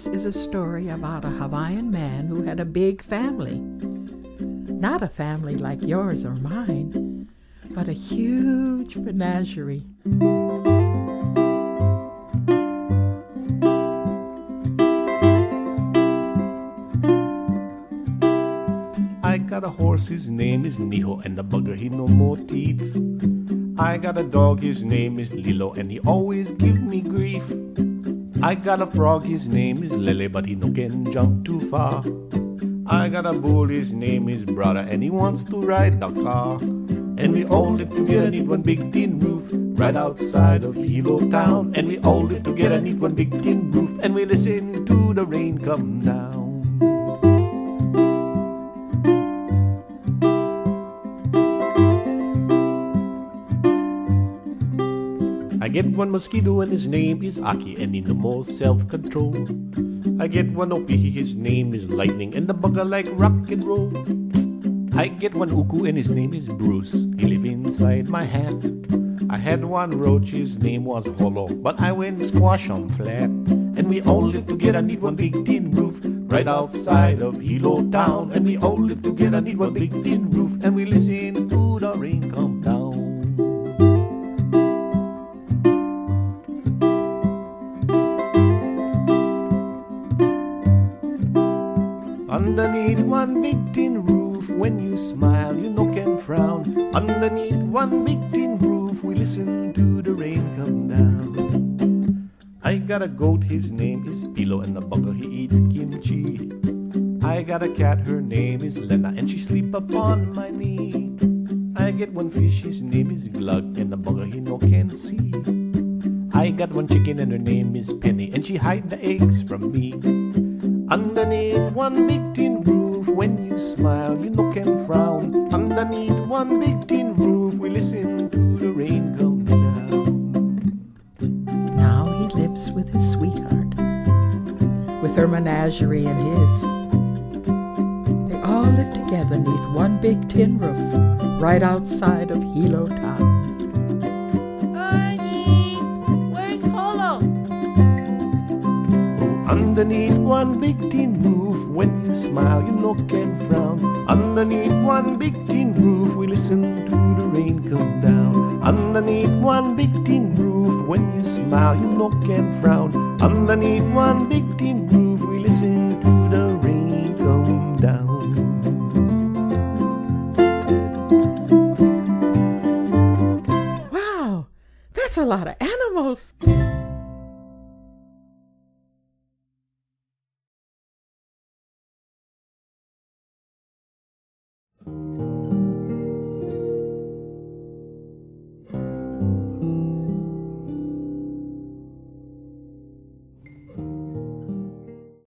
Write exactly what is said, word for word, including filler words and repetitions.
This is a story about a Hawaiian man who had a big family. Not a family like yours or mine, but a huge menagerie. I got a horse, his name is Niho, and the bugger he no more teeth. I got a dog, his name is Lilo, and he always give me grief. I got a frog, his name is Lele, but he no can jump too far. I got a bull, his name is Brother, and he wants to ride the car. And we all live together neath one big tin roof, right outside of Hilo town. And we all live together neath one big tin roof, and we listen to the rain come down. I get one mosquito and his name is Aki, and he no more self-control. I get one opihi, his name is Lightning, and the bugger like rock and roll. I get one uku and his name is Bruce, he live inside my hat. I had one roach, his name was Hollow, but I went squash on flat. And we all live together neath one big tin roof, right outside of Hilo town. And we all live together neath one big tin roof, and we listen to the rain come down. Underneath one big tin roof, when you smile, you no can frown. Underneath one big tin roof, we listen to the rain come down. I got a goat, his name is Pilo, and the bugger he eat kimchi. I got a cat, her name is Lena, and she sleep upon my knee. I get one fish, his name is Glug, and the bugger he no can see. I got one chicken, and her name is Penny, and she hide the eggs from me. Underneath one big tin roof, when you smile, you no can frown. Underneath one big tin roof, we listen to the rain come down. Now he lives with his sweetheart, with her menagerie and his. They all live together neath one big tin roof, right outside of Hilo town. Underneath one big tin roof, when you smile, you no can frown. Underneath one big tin roof, we listen to the rain come down. Underneath one big tin roof, when you smile, you no can frown. Underneath one big tin roof, we listen to the rain come down. Wow, that's a lot of animals.